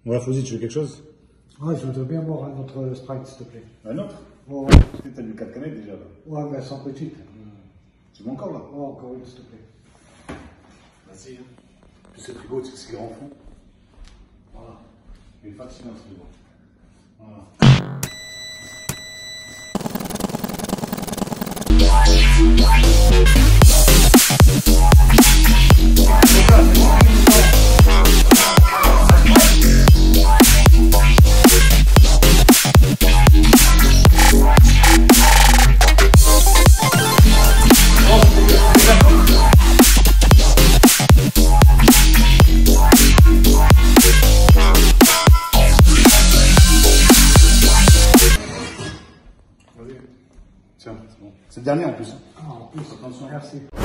Ouais, Fouzi, tu veux quelque chose? Ouais, je voudrais bien boire un autre Sprite, s'il te plaît. Un autre? Oh, Parce que t'as bu 4 canettes déjà là. ouais, mais sans petite. Tu veux encore là? Oh, encore une, s'il te plaît. Vas-y. Puis ce frigo, c'est ce qui rend fou. Voilà. Il est fascinant ce frigo. Voilà. Tiens, c'est bon. C'est le dernier en plus. Ah, en plus, attention, merci.